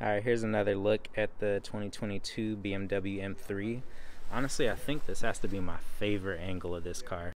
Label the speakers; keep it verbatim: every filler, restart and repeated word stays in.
Speaker 1: Alright, here's another look at the twenty twenty-two B M W M three. Honestly, I think this has to be my favorite angle of this car.